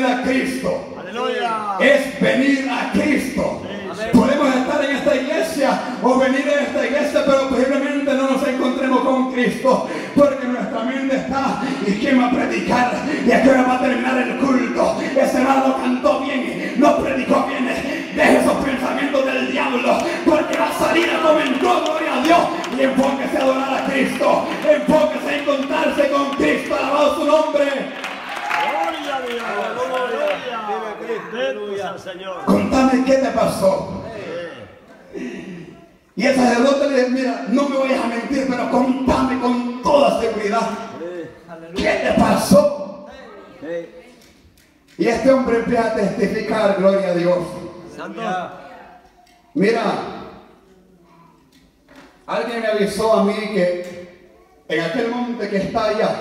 venir a Cristo. Aleluya. Es venir a Cristo. Podemos estar en esta iglesia o venir a esta iglesia, pero posiblemente no nos encontremos con Cristo, porque nuestra mente está: ¿y quién va a predicar? ¿Y a qué hora va a terminar el culto? Ese hermano cantó bien, no predicó bien. Deje esos pensamientos del diablo, porque va a salir a comentó, gloria a Dios, y enfóquese a adorar a Cristo, enfóquese a encontrarse con Cristo, alabado su nombre. Gloria a Dios. Aleluya. Señor. Contame qué te pasó. Y el sacerdote le dice: mira, no me vayas a mentir, pero contame con toda seguridad. ¿Qué te pasó? Y este hombre empieza a testificar, gloria a Dios. Santo. Mira, alguien me avisó a mí que en aquel monte que está allá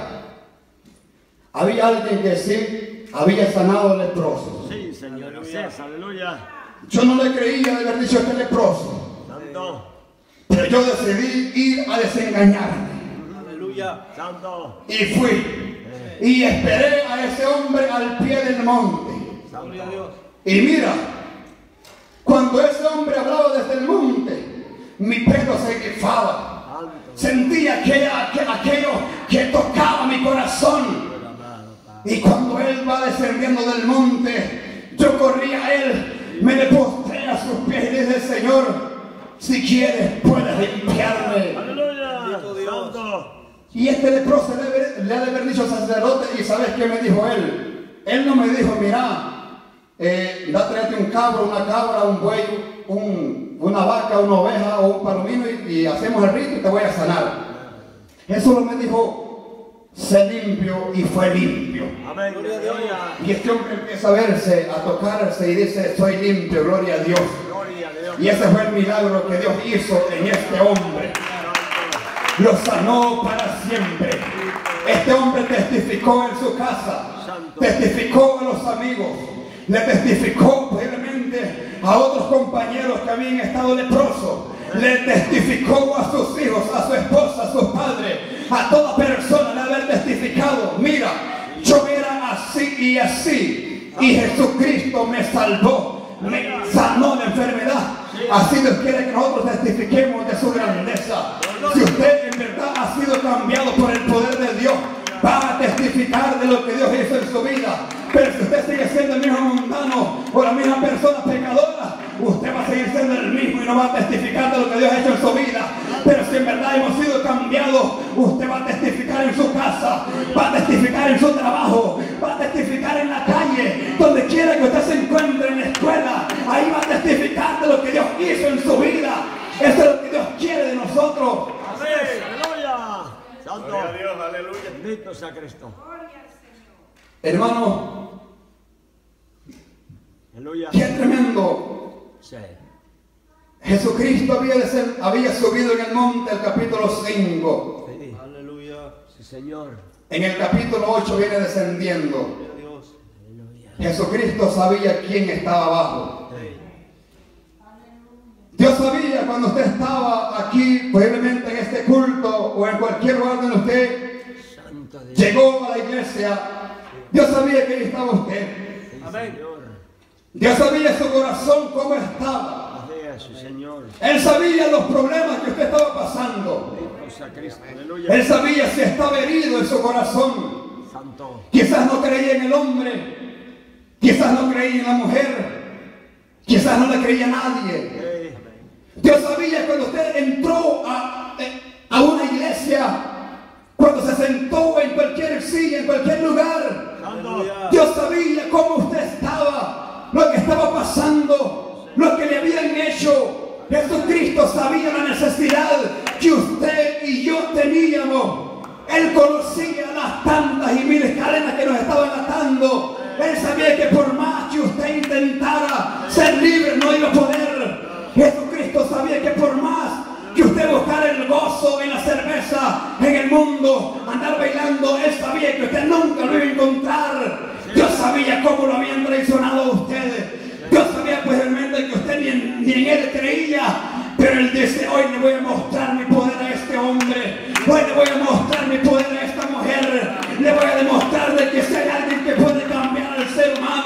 había alguien que sí había sanado leprosos. Sí, Señor. Gracias. Aleluya. Yo no le creía de haber dicho este leproso, Santo. pero yo decidí ir a desengañarme. Aleluya. Santo. Y fui y esperé a ese hombre al pie del monte. Gloria a Dios. Y mira, cuando ese hombre hablaba desde el monte, mi pelo se grifaba. Sentía aquello que tocaba mi corazón. Y cuando él va descendiendo del monte, yo corrí a él, me le postré a sus pies y dije: Señor, si quieres puedes limpiarme. Aleluya. Santo. Y este leproso le ha de haber dicho al sacerdote: ¿y sabes qué me dijo él? Él no me dijo: mira, tráete un cabro, una cabra, un buey, una vaca, una oveja o un palomino y hacemos el rito y te voy a sanar. Eso no me dijo: sé limpio, y fue limpio. Amén. Gloria a Dios. Y este hombre empieza a verse, a tocarse y dice: soy limpio, gloria a Dios. Gloria a Dios. Y ese fue el milagro que Dios hizo en este hombre. Lo sanó para siempre. Este hombre testificó en su casa, testificó a los amigos, le testificó posiblemente a otros compañeros que habían estado leprosos, le testificó a sus hijos, a su esposa, a sus padres, a toda persona de haber testificado: mira, yo era así y así, y Jesucristo me salvó, me sanó de enfermedad. Así Dios quiere que nosotros testifiquemos de su grandeza. Si usted en verdad ha sido cambiado por el poder de Dios, va a testificar de lo que Dios hizo en su vida. Pero si usted sigue siendo el mismo mundano o la misma persona pecadora, usted va a seguir siendo el mismo y no va a testificar de lo que Dios ha hecho en su vida. Pero si en verdad hemos sido cambiados, usted va a testificar en su casa, va a testificar en su trabajo, va a testificar en la calle, donde quiera que usted se encuentre, en la escuela. Ahí va a testificar de lo que Dios hizo en su vida. Eso es lo que Dios quiere de nosotros. Amén. Aleluya. Santo. Gloria a Dios, aleluya. Bendito sea Cristo. Hermano, Aleluya. qué tremendo. Sí. Jesucristo había subido en el monte, el capítulo 5. Sí. Aleluya. Sí, Señor. En el capítulo 8 viene descendiendo. Gloria a Dios. Aleluya. Jesucristo sabía quién estaba abajo. Sí. Dios sabía cuando usted estaba aquí, posiblemente en este culto o en cualquier lugar donde usted Santo Dios. llegó a la iglesia. Dios sabía que ahí estaba usted. Sí, Señor. Dios sabía su corazón cómo estaba. Así es, Señor. Él sabía los problemas que usted estaba pasando. Bendito sea Cristo. Aleluya. Él sabía si estaba herido en su corazón. Santo. Quizás no creía en el hombre, quizás no creía en la mujer, quizás no le creía a nadie. Sí. Dios sabía cuando usted entró a una iglesia, cuando se sentó en cualquier silla, en cualquier lugar. Santo. Dios sabía cómo usted estaba, lo que estaba pasando, lo que le habían hecho. Jesucristo sabía la necesidad que usted y yo teníamos. Él conocía las tantas y miles cadenas que nos estaban atando. Él sabía que por más que usted intentara ser libre, no iba a poder. Jesucristo sabía que por más que usted buscara el gozo en la cerveza, en el mundo, andar bailando, Él sabía que usted nunca lo iba a encontrar. Dios sabía cómo lo habían traicionado a ustedes. Dios sabía pues realmente que usted ni en Él creía. Pero Él dice: hoy le voy a mostrar mi poder a este hombre. Hoy le voy a mostrar mi poder a esta mujer. Le voy a demostrar de que si hay alguien que puede cambiar al ser humano,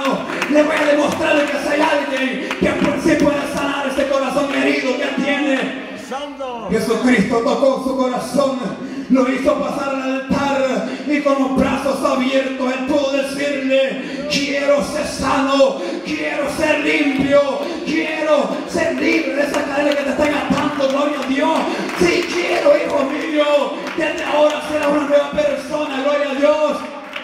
Le voy a demostrar que si hay alguien que por sí puede sanar ese corazón herido que tiene. Santo. Jesucristo tocó su corazón, lo hizo pasar al altar y con los brazos abiertos él pudo decirle: quiero ser sano, quiero ser limpio, quiero ser libre de esa cadena que te están atando. Gloria a Dios. Sí quiero, hijo mío, desde ahora serás una nueva persona. Gloria a Dios.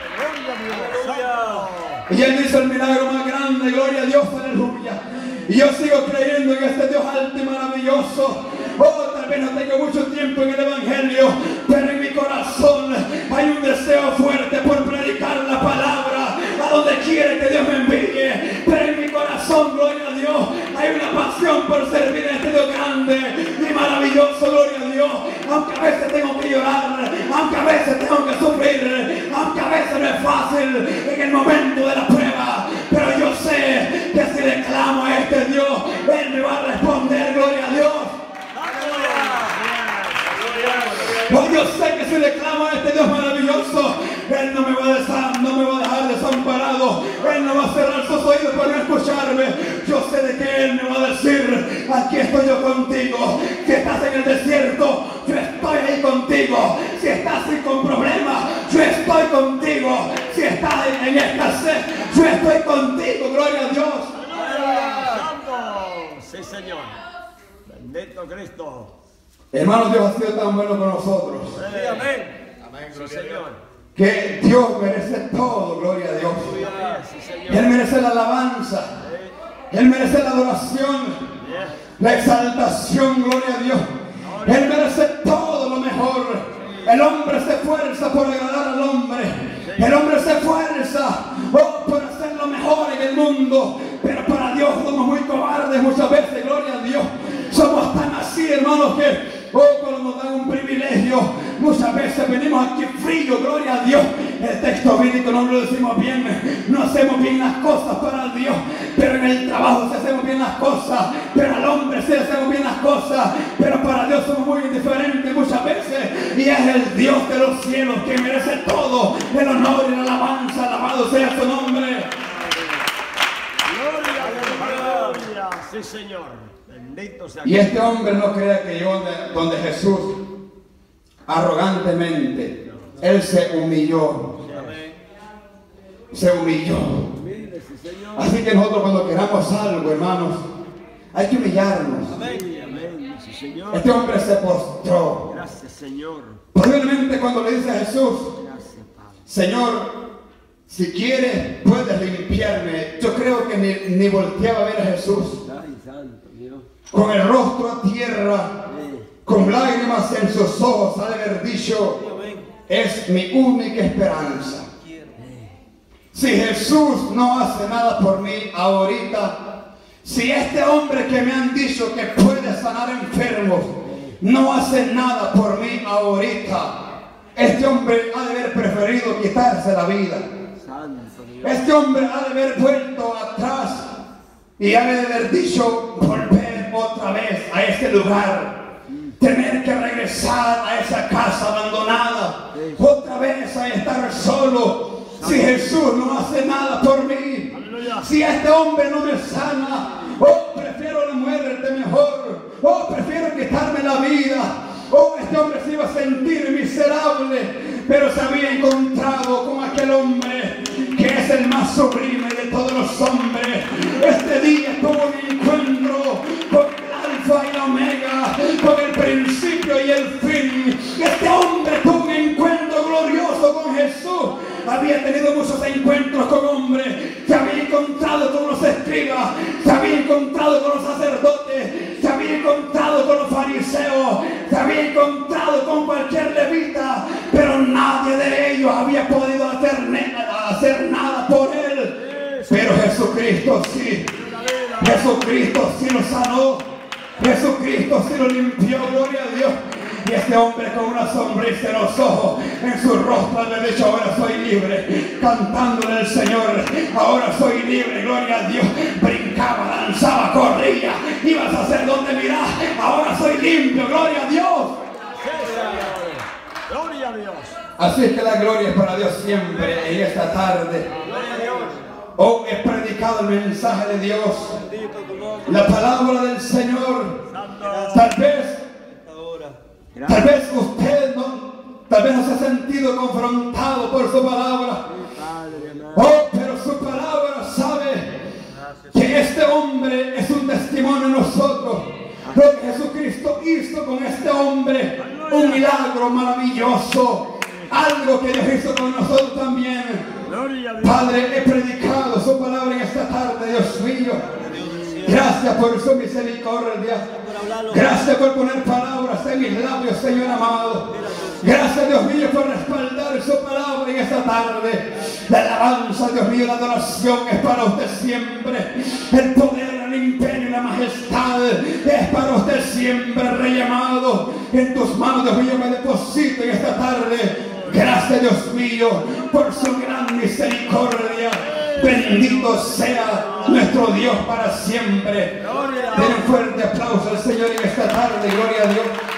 Y él hizo el milagro más grande. Gloria a Dios, aleluya. Y yo sigo creyendo en este Dios alto y maravilloso. Oh, tal vez no tengo mucho tiempo en el Evangelio, pero en mi corazón hay un deseo fuerte por predicar la palabra a donde quiere que Dios me envíe. Pero en mi corazón, gloria a Dios, hay una pasión por servir a este Dios grande y maravilloso, gloria a Dios. Aunque a veces tengo que llorar, aunque a veces tengo que sufrir, aunque a veces no es fácil en el momento de la prueba, pero yo sé que si le clamo a este Dios, Él me va a responder, gloria a Dios. Oh, yo sé que si le clamo a este Dios maravilloso, Él no me va a dejar desamparado. Él no va a cerrar sus oídos para no escucharme. Yo sé de que Él me va a decir: aquí estoy yo contigo. Si estás en el desierto, yo estoy ahí contigo. Si estás con problemas, yo estoy contigo. Si estás en escasez, yo estoy contigo. Gloria a Dios. Santo. Sí, Señor. Bendito Cristo. Hermanos, Dios ha sido tan bueno con nosotros. Sí, amén. Amén, sí, Señor. Que Dios merece todo, gloria a Dios. Sí, Señor. Él merece la alabanza. Él merece la adoración, la exaltación, gloria a Dios. Él merece todo lo mejor. El hombre se esfuerza por agradar al hombre. El hombre se esfuerza por hacer lo mejor en el mundo. Pero para Dios somos muy cobardes muchas veces, gloria a Dios. Somos tan así, hermanos, que cuando nos dan un privilegio, muchas veces venimos aquí frío, gloria a Dios. El texto bíblico no lo decimos bien, no hacemos bien las cosas para Dios, pero en el trabajo sí hacemos bien las cosas, pero al hombre sí hacemos bien las cosas, pero para Dios somos muy indiferentes muchas veces. Y es el Dios de los cielos que merece todo el honor y la alabanza. Alabado sea su nombre. Gloria. Sí, Señor. Bendito sea. Y este hombre no crea que yo donde Jesús arrogantemente, Él se humilló. Se humilló. Así que nosotros cuando queramos algo, hermanos, hay que humillarnos. Amén. Sí, Señor. Este hombre se postró. Gracias, Señor. Posiblemente cuando le dice a Jesús: Gracias, Padre. Señor, si quieres puedes limpiarme. Yo creo que ni volteaba a ver a Jesús. Ay, santo Dios. Con el rostro a tierra, con lágrimas en sus ojos, ha de haber dicho: es mi única esperanza. Si Jesús no hace nada por mí ahorita, si este hombre que me han dicho que puede sanar enfermos no hace nada por mí ahorita, este hombre ha de haber preferido quitarse la vida. Santo Dios. Este hombre ha de haber vuelto atrás y ha de haber dicho: volver otra vez a este lugar, tener que regresar a esa casa abandonada, otra vez a estar solo. Si Jesús no hace nada por mí, si este hombre no me sana, prefiero la muerte mejor, prefiero quitarme la vida. Este hombre se iba a sentir miserable, pero se había encontrado con aquel hombre que es el más sublime de todos los hombres. Este día tuvo un encuentro con el alfa y la omega, con el principio y el fin. Este hombre tuvo un encuentro glorioso con Jesús. Había tenido muchos encuentros con hombres, se había encontrado con los escribas, se había encontrado con los sacerdotes, se había encontrado con los fariseos, se había encontrado con cualquier levita, pero nadie de ellos había podido hacer nada por él. Pero Jesucristo sí, Jesucristo sí lo sanó, Jesucristo sí lo limpió, gloria a Dios. Y este hombre con una sonrisa en los ojos, en su rostro, le dicho: ahora soy libre, cantándole al Señor: ahora soy libre, gloria a Dios. Brincaba, danzaba, corría, ibas a hacer donde mirar, ahora soy limpio, gloria a Dios. Gloria a Dios. Así es que la gloria es para Dios siempre en esta tarde. Gloria a Dios. Es predicar predicado el mensaje de Dios, Bendito tu nombre. la palabra del Señor. Santo. Tal vez Esta hora. usted tal vez no se ha sentido confrontado por su palabra. Padre amado. Oh, pero su palabra sabe que este hombre es un testimonio en nosotros. Lo que Jesucristo hizo con este hombre, un milagro maravilloso, algo que Dios hizo con nosotros también. Gloria a Dios. Padre, he predicado su palabra en esta tarde, Dios mío. Gracias por su misericordia. Gracias por poner palabras en mis labios, Señor amado. Gracias, Dios mío, por respaldar su palabra en esta tarde. La alabanza, Dios mío, la adoración es para usted siempre. El poder, el imperio y la majestad es para usted siempre, Rey amado. En tus manos, Dios mío, me deposito en esta tarde. Gracias, Dios mío, por su gran misericordia. Bendito sea nuestro Dios para siempre. Den un fuerte aplauso al Señor en esta tarde. Gloria a Dios.